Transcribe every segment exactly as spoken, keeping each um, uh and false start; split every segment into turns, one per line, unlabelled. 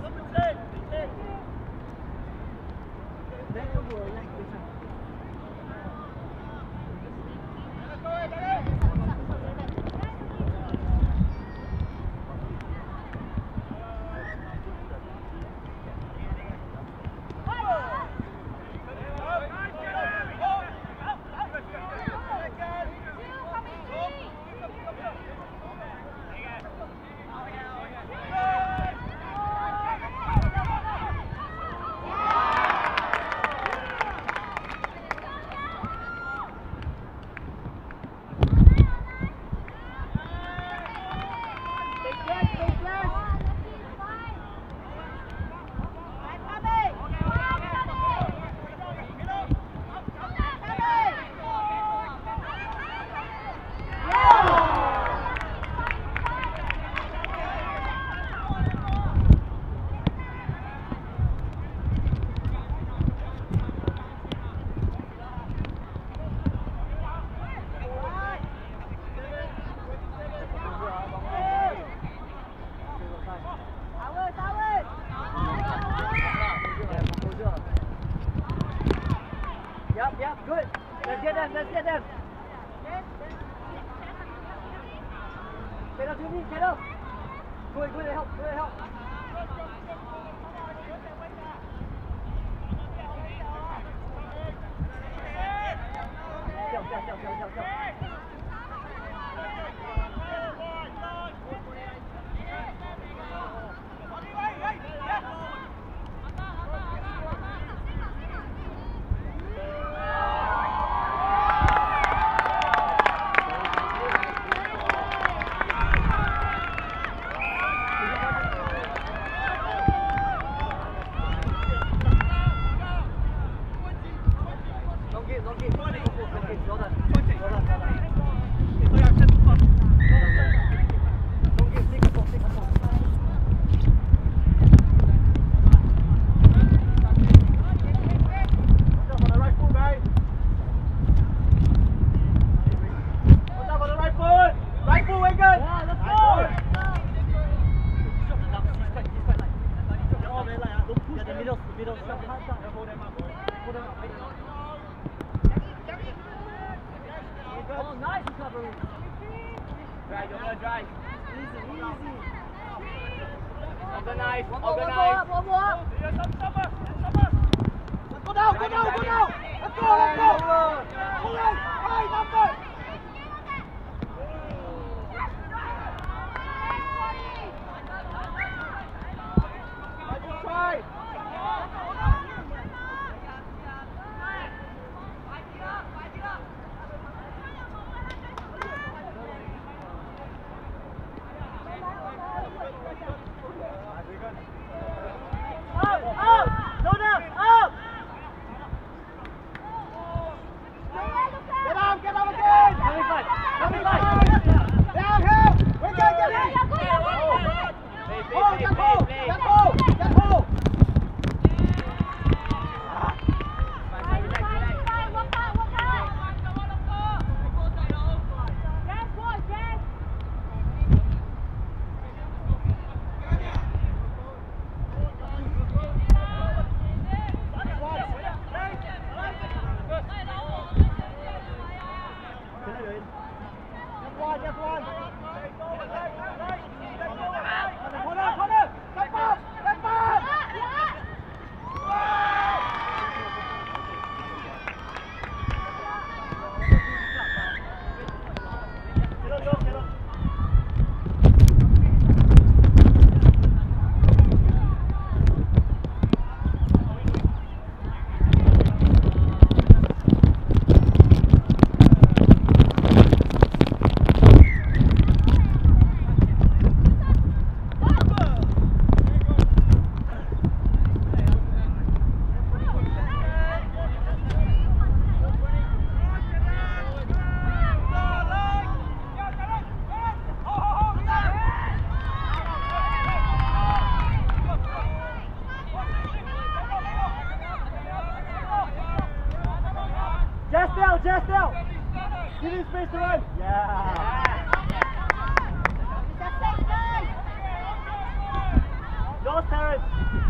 Go, Yours, Terence.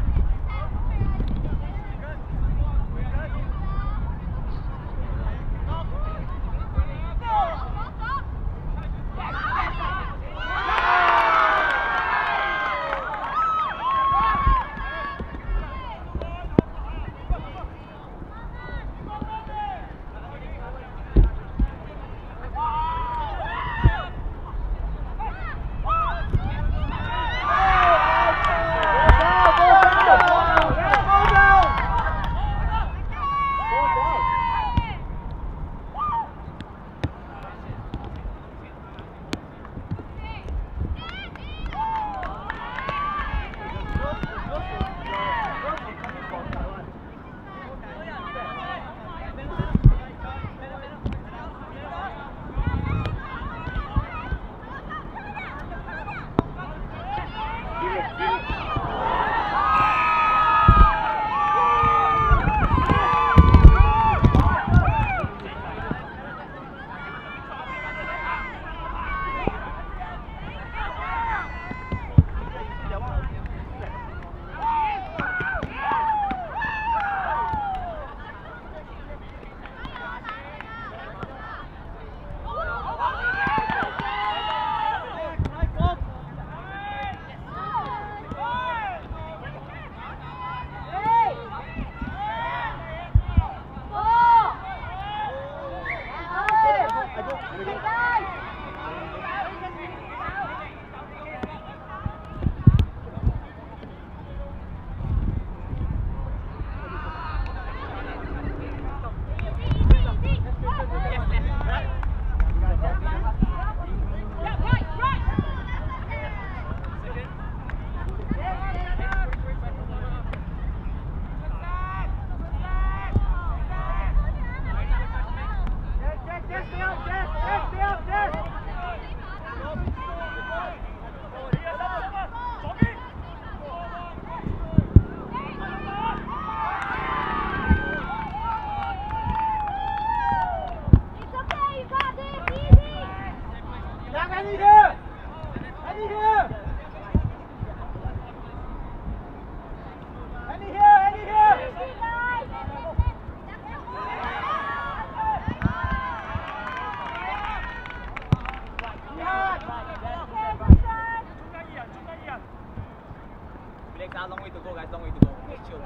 Long way to go, guys. Long way to go. Just chill.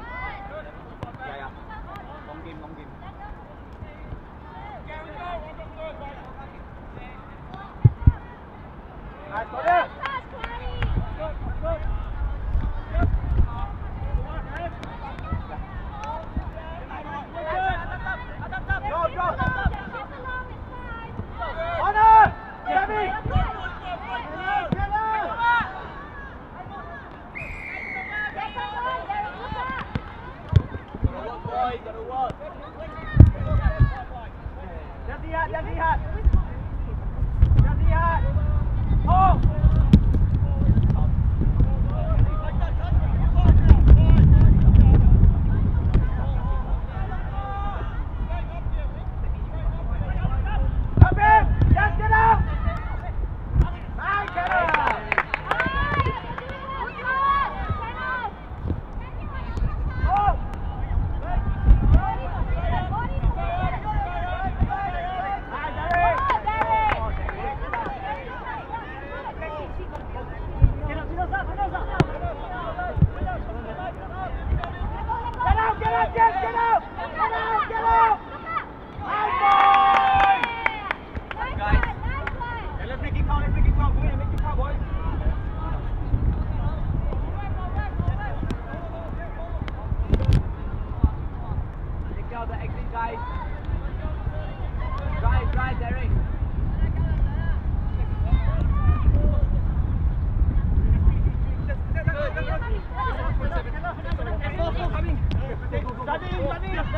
Yeah, yeah. Long game, long game.
Nice, go there. Go, go. Honor! Jeremy!
Gotta work.
Jangan lihat, jangan lihat. Jangan lihat. Oh! Kabin! Jangan gerak! Baik, gerak! Oh! Tadi, tadi.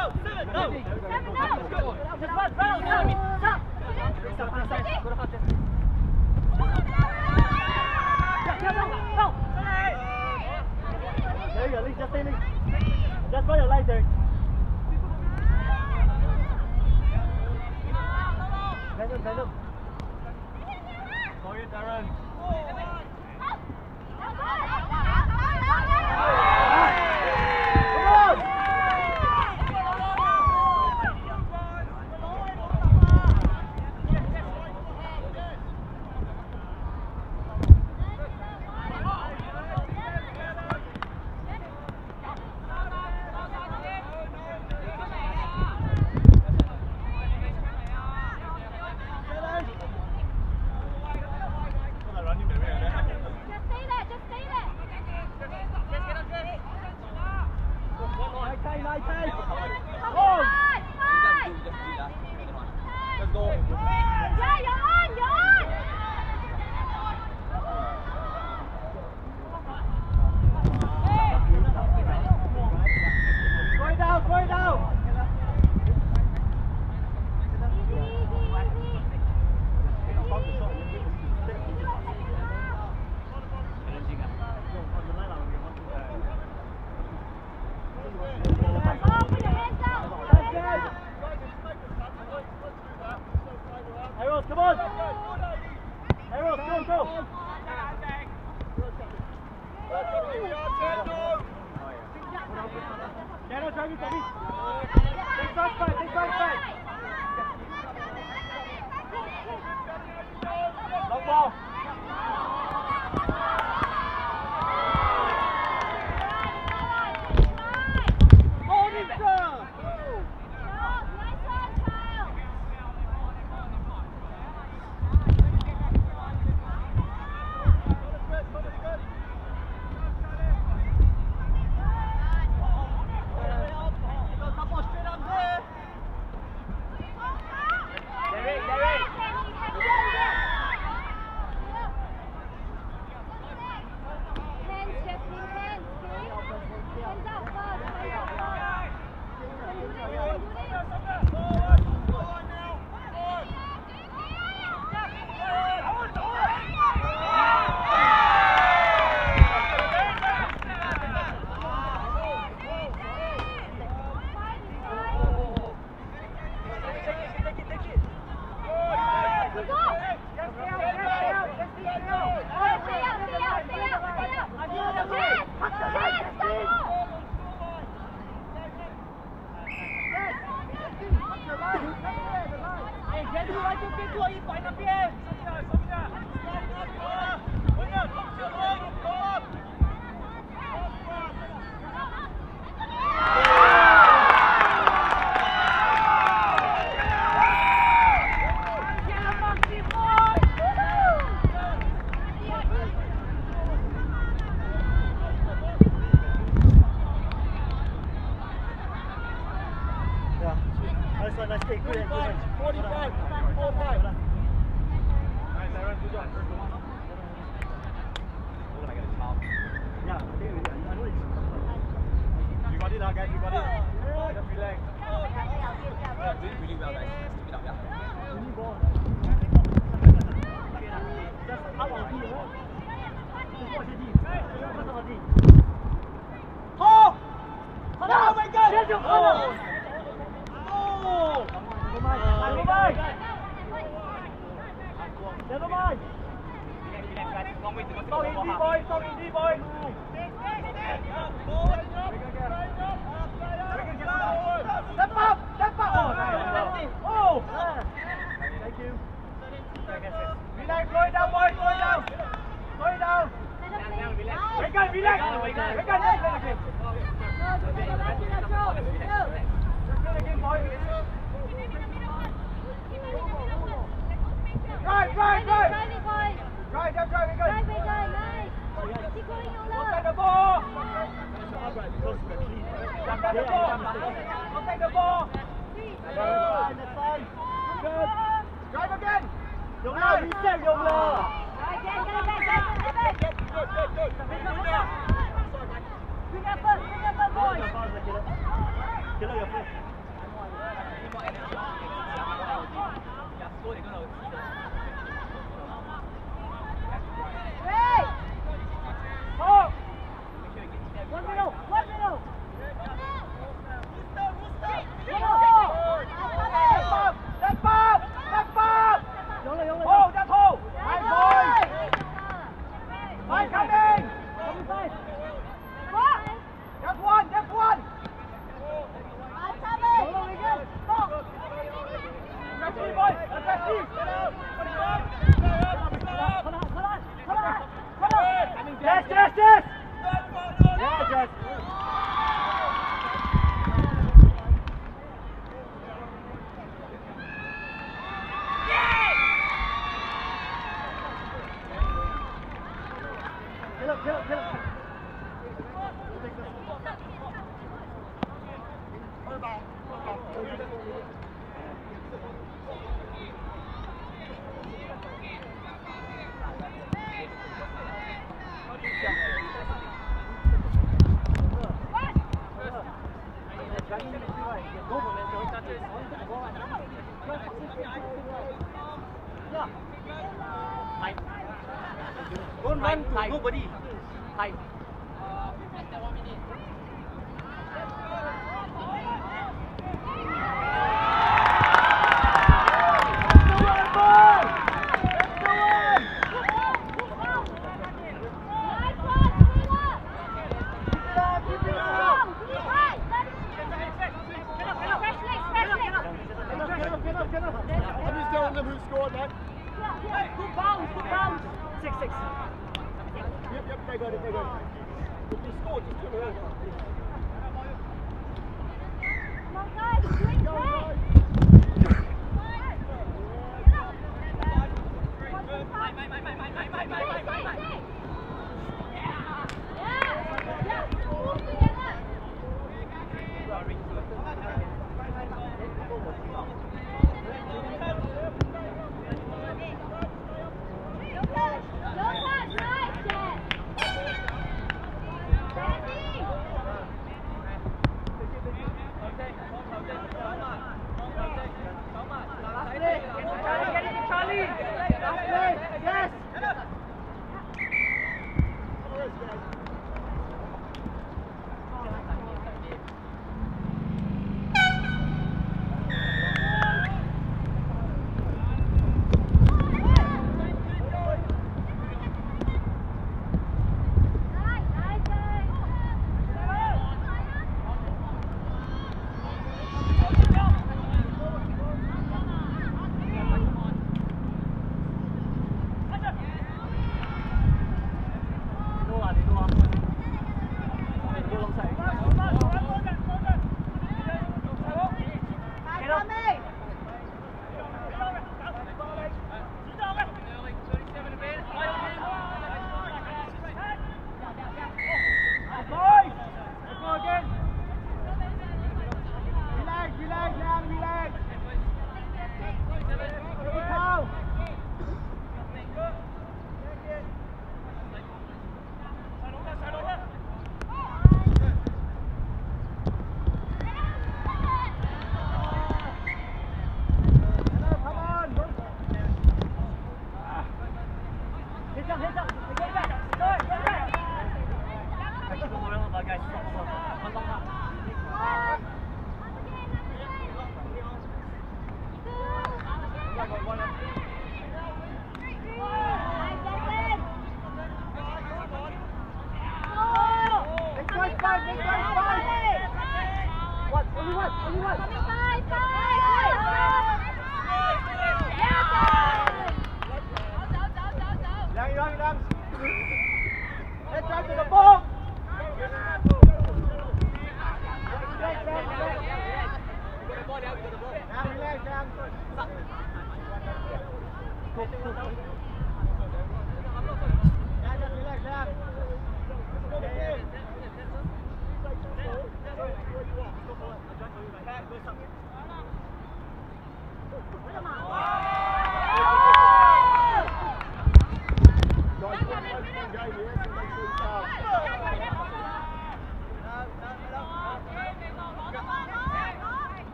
There you go, Lee, just stay, Lee. Just follow your line there. Send him, send him. Go in, Darren. Come on! Harold, go, go! Daniel, drive me, Bobby! Take side side, take side side! Long ball! Hold it down! Get up your foot. Yes, yes, yes! Yeah, Jess! Get up, get up, get up! Don't run to nobody. Hi. Who scored that?
Good bounce, good bounce.
Six, six. Yep, yep, they got it, they got it. If you scored, just turn around.
Come on, guys, quick, quick.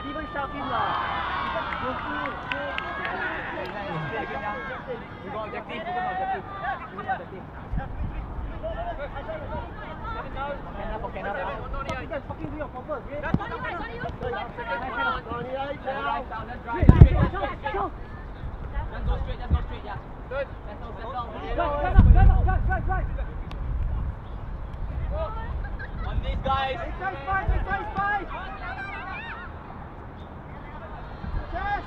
Don't even shout him lah.
We got objective, we got objective. We got objective. Kenapa, kenapa?
Kita fucking do your cover.
Let's go straight, let's go straight, yeah. Good. Let's go, let's go. On these guys.
Inside five, inside five. Yes.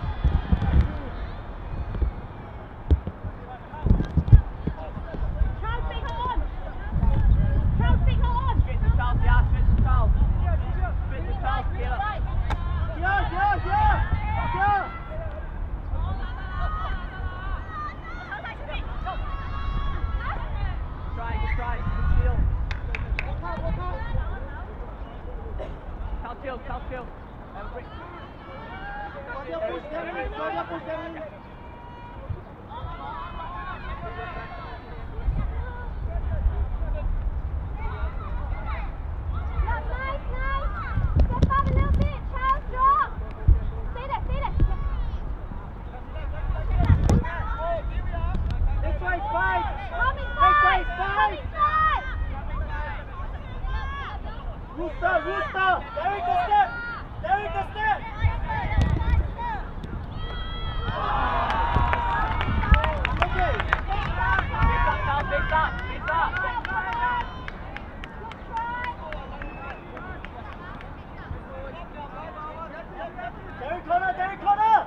Charles, take her on. Charles, take her on.
Straight to Charles, yeah, straight to Charles. Straight to Charles, get up.
Yeah, yeah, yeah. Yeah.
Try, good try, good steal.
Walk out, walk out.
Charles chill, Charles chill. Have a break.
Claudia push them in, Claudia push them in.
Yeah, nice, nice. Step up a little bit. Charles, drop. Stay there, stay there.
Next side, five.
Come
Next
inside.
side,
Come
five.
inside.
Rooster, Rooster. Derek the step. Derek the step. Okay.
Big stop, big stop.
Derek corner, Derek corner.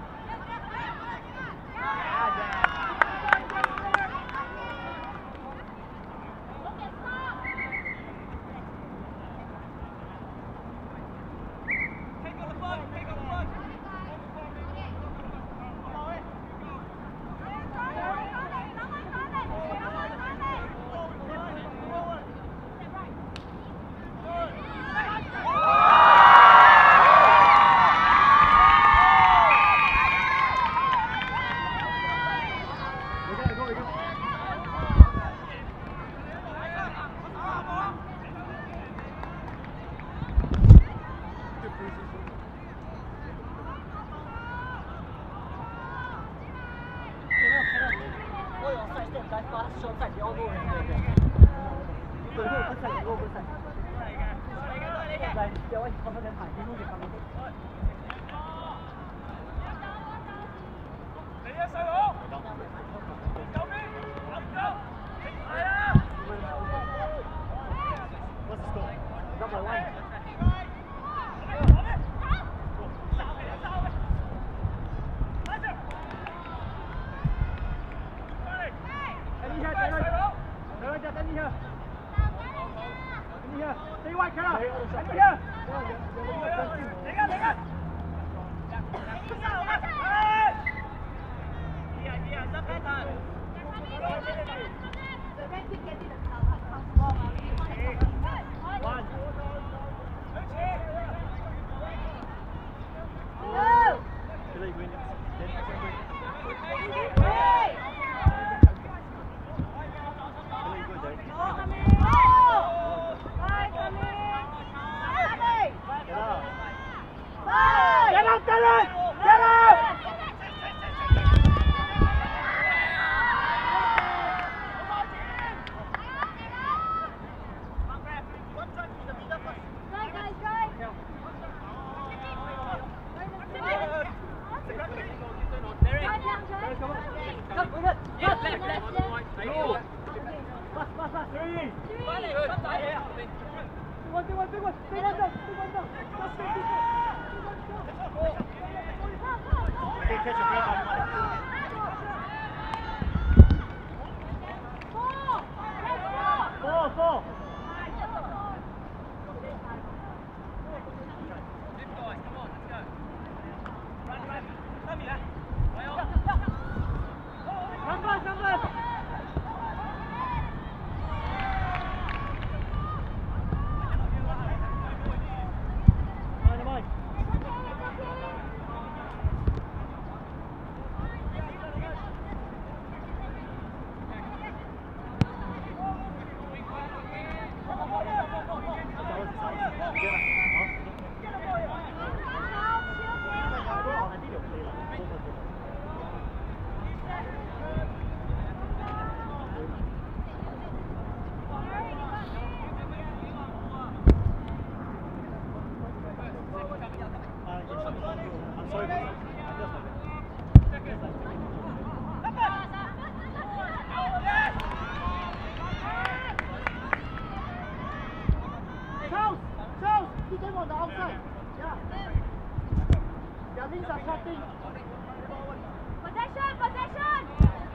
them on the outside. Yeah. Their wings are shutting.
Possession, possession.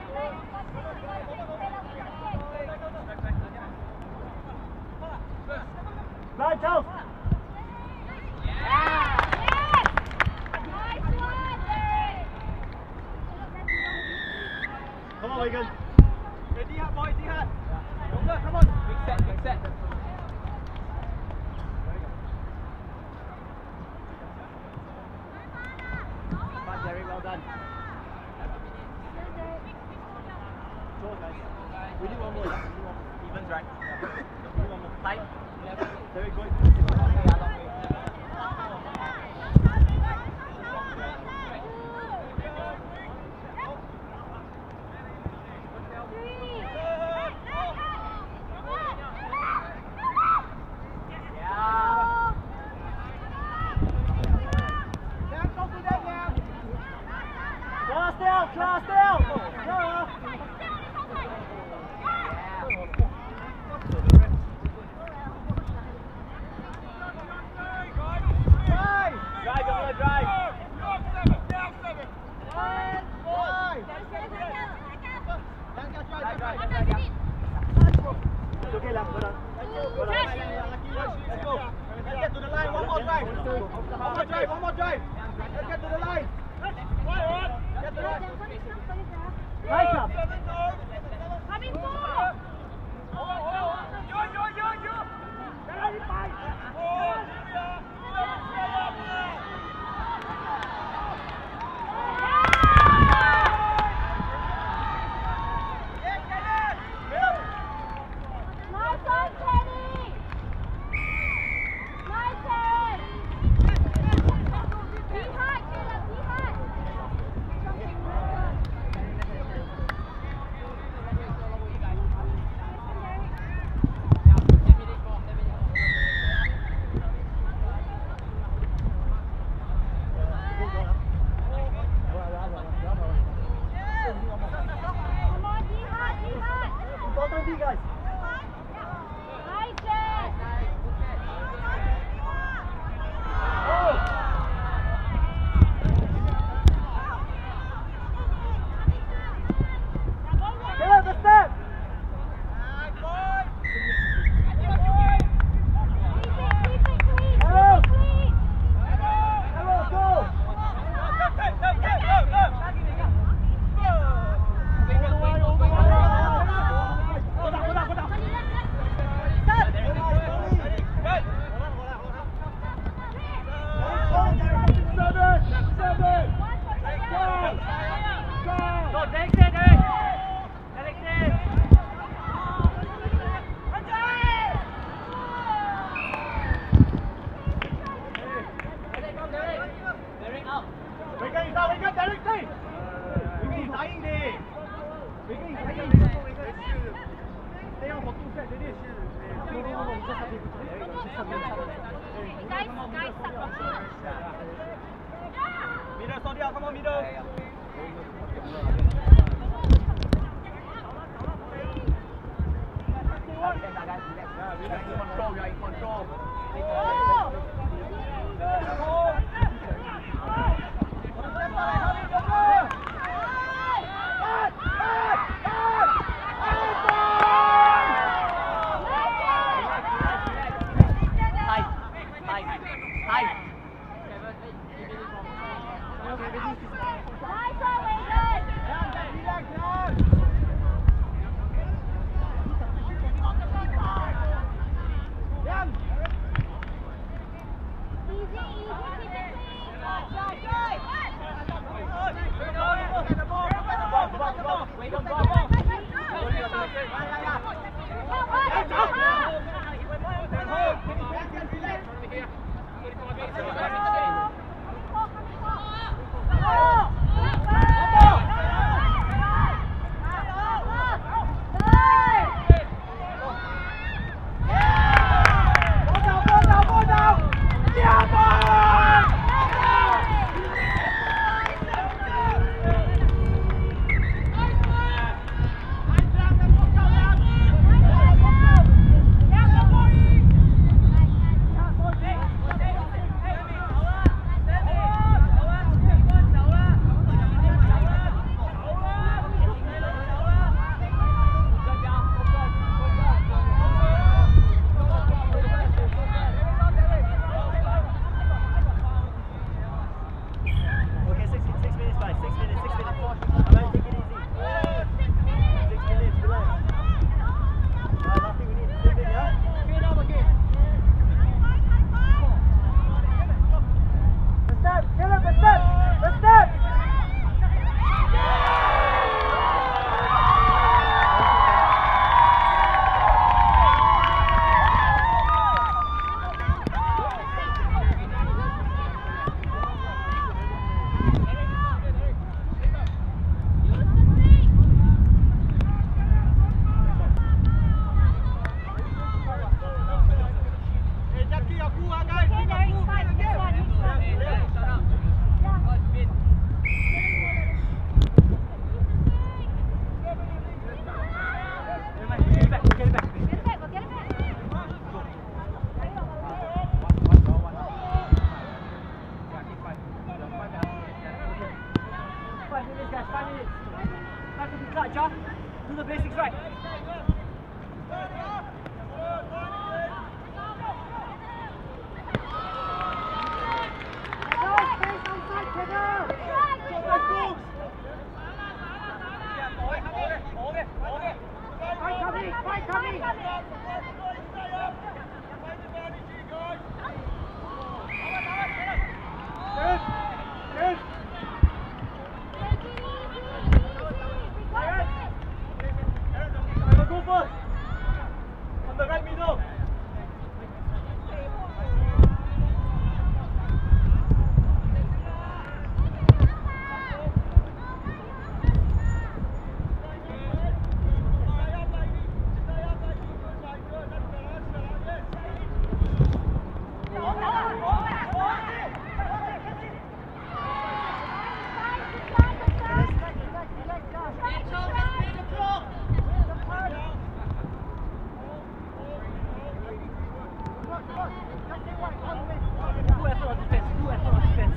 Right, Charles.
Yeah. Yes. Nice one, Derek.
Come on, Wigan.
Ready hard, boys, ready hard. Longer, come on. Big set, big set. Pass, Jerry, well done. Go, guys. We need one more. Yeah? We need one more. Evens, right? We need one more. Tight. Very good. Long way, long way.
Class down, class down. Go. It's okay, lap. Go down. Go down.
Let's go. Let's get to the line. One more drive. One more drive. One more drive. Let's get to the line. Get to the line.
Nice up.
Coming forward. Nice one, Teddy. Nice one. Be high, Caleb. Be high. Come on, be high, be high.
Important D, guys.
Nice, Jess.
Caleb, the step.
Keep it, keep it clean,
Hello.
keep it clean.
Hello, go.
Guys, guys, stop.
Middle, sorry, come on, middle. Control, you're in control.
Easy, easy, keep it clean.
Full effort on defense. Full effort on defense.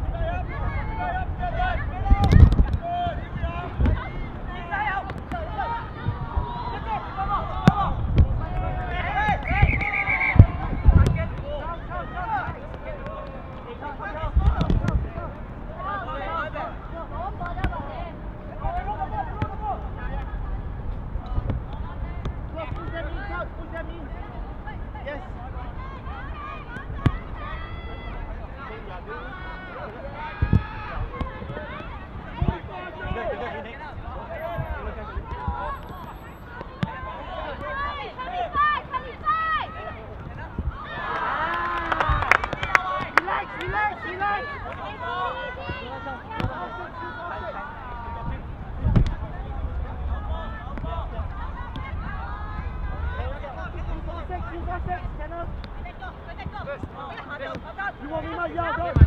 You want me, mate? Yeah, go.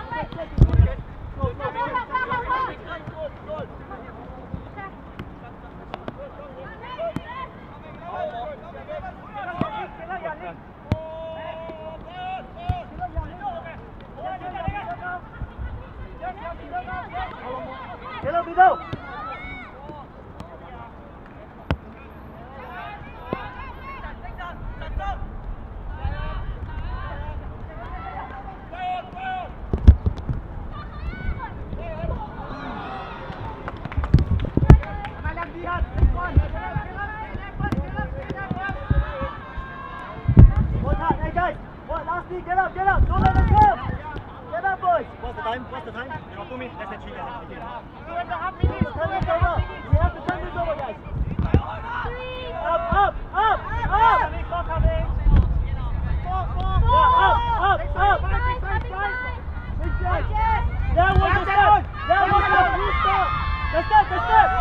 Hello, Bido. Get up, get up, don't let them go! Get up, boys! What's the time? What's the time? You got two minutes, less than three, less than three. Two and a half minutes, turn this over! We have to turn this over, guys! Up, up, up, up! Four coming! Four, four, four! Yeah, up, up, up! Big guys! That was the start! That was the start! The start, the start!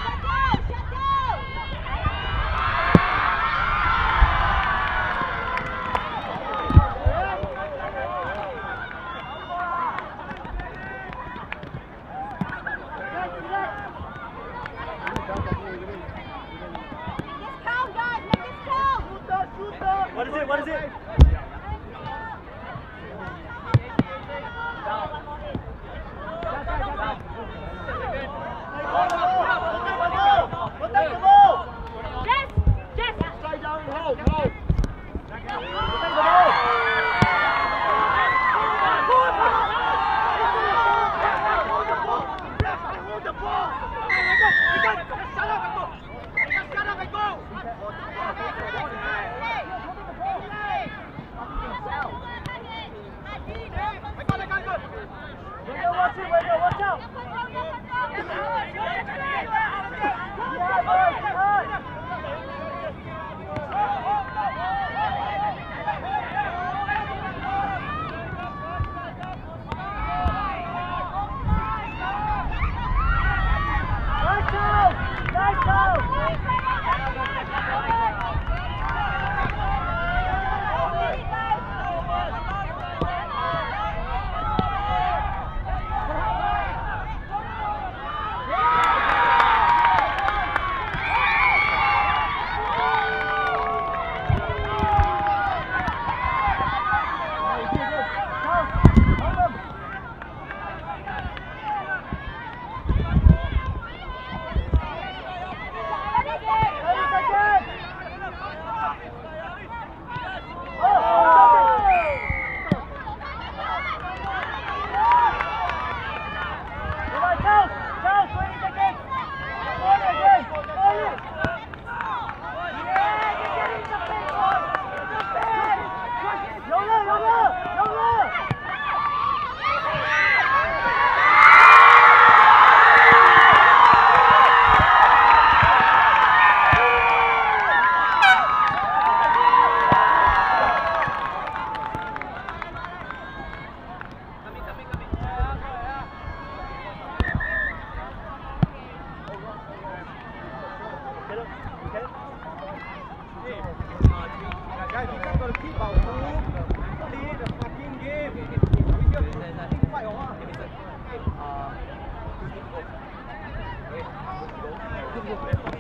What is it? What is it?
Jess! Jess!
Stay down and hold, hold! Watch out!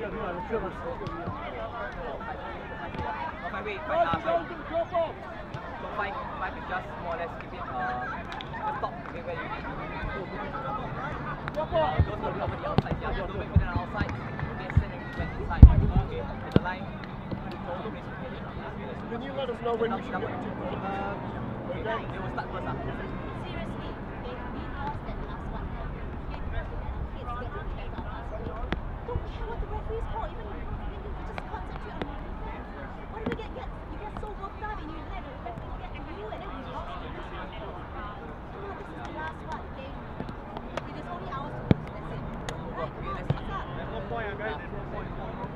Wait, wait, wait. five, five is just more or less keep it, uh, just stop where you need to. Uh, go to cover the outside, yeah, don't make it an outside, okay, send everything inside, okay, and the line, also makes it okay.
Can you let us know when you should
Number
get
two,
to
uh, they will start first, huh?
Seriously, if we lost that last one, kids get to the better last week. Don't care what the referees call, even if you just concentrate on your defense. Why do we get, get you get so worked up in your head and the referee get to you and then we lost it? Come on, this is the last one, okay? It is only ours to lose, that's it. Right?
Okay, let's
What's up?
There's no point, okay? There's no point.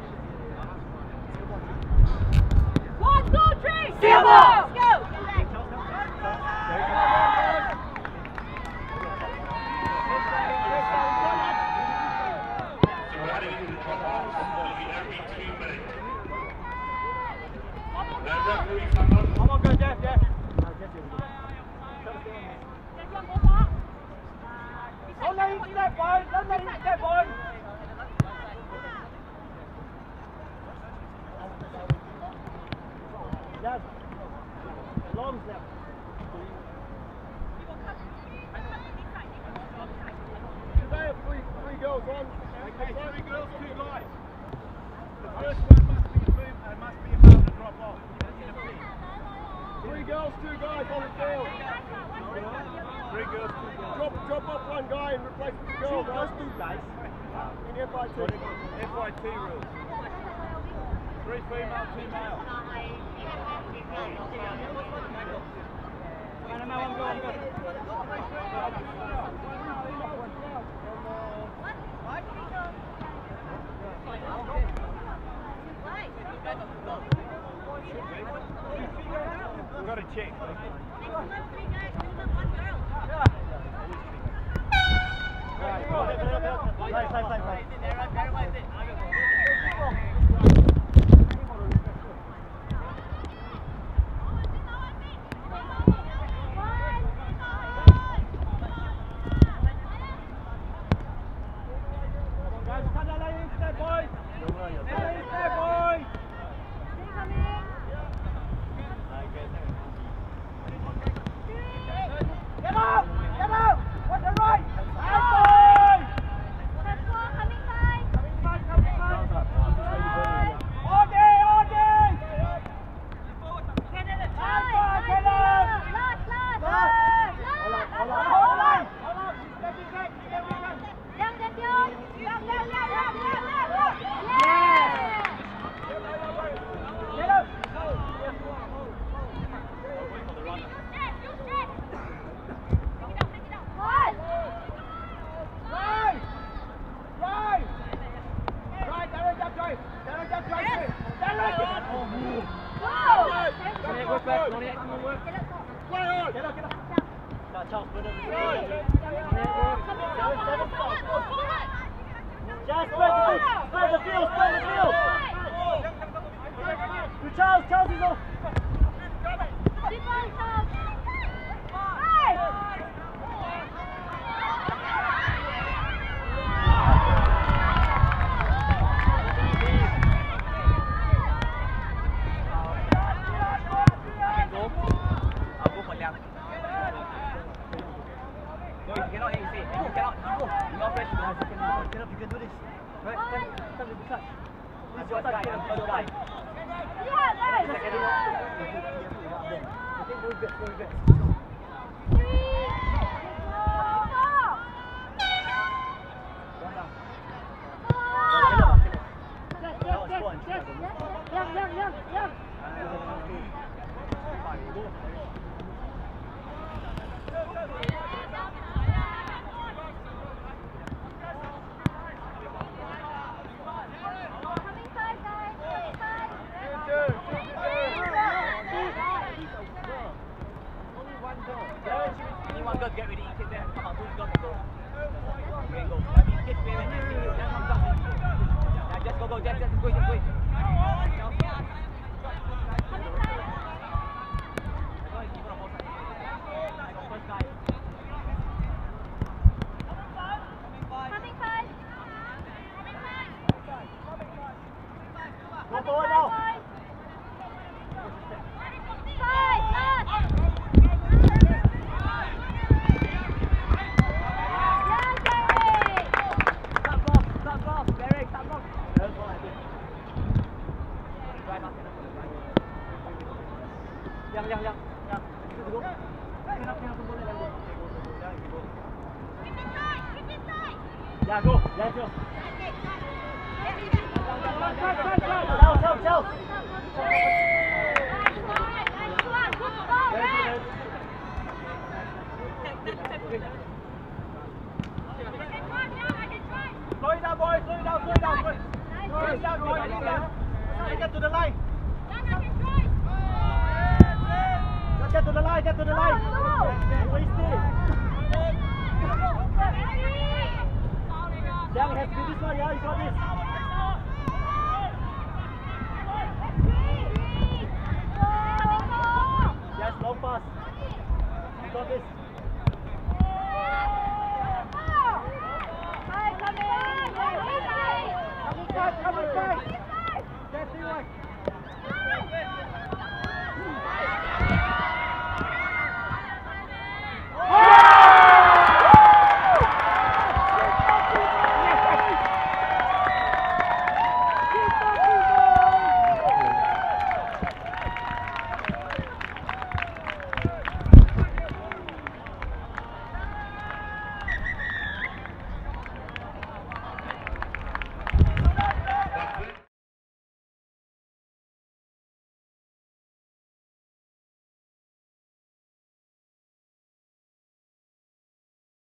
One, two, three, silver! Let's go!
Come on, go, Jeff, Jeff. Don't let him step, boy. Don't let him step, boy. Yes. Long step. Today have three, three girls on. Okay, three girls, two guys. The first one must be a boom and must be a foul to drop off. Three girls, two guys on the field. Three girls, two guys. Drop, drop off one guy and replace with the girl. Two girls, two guys. In F I T. F I T rules. Three female, two male. One male, one girl, one girl. We've got to check. Nice, nice, nice, nice. Guys, cut that line instead, boys. Line instead, boys. Get up! Get up! What's the right? Right, boys!
That's four, coming five.
Coming five, coming five. All day, all day!
Last, last, last.
Hold on, hold on. Hold on. Step in back, step in back.
Down, down, down. Down, down, down, down, down, down.
Yeah! Get up!
One.
Drive! Drive! Drive, Darren, jump, drive! Darren, jump, drive! Darren! Oh, move!
Go.
Work back, Ronnie, come on, work. Play on! Get up, get up. Now, Charles, put it in.
Come on, forward, forward, forward.
Just spread the field, spread the field, spread the field! To Charles, Charles is off!
Deep ball, Charles. Hey!
I'll go for Liang. No, if you cannot, hey, say, if you cannot, you go. You not fresh, you have to get up, you can do this. Right? Come with the touch. This is your guy, I'm first guy.
Yeah, guys.
Move back, move back.
Three. Four. Young, young, young, young. Coming five, guys. Coming five.
Only one girl get ready, you take that, come on, two girls and go. You can go. I mean, kids play when they see you, just come down. Yeah, just go, go, just, just go, just go.
Coming five.
Go forward now.
Five, last.
Liang, liang, liang. Liang. Go, go. Kenapa yang tu boleh liang go? Okay, go, go, go. Liang, go.
Keep it tight, keep it tight.
Liang, go. Liang, go. Jauh, jauh, jauh. Slow it down, boys. Slow it down, slow it down. Slow it down, slow it down. Get to the line. Get to the line, get to the line. Waste it. Young has to be this one, yeah, you got this. Yes, long pass. You got this. Come inside, come inside. Get the one.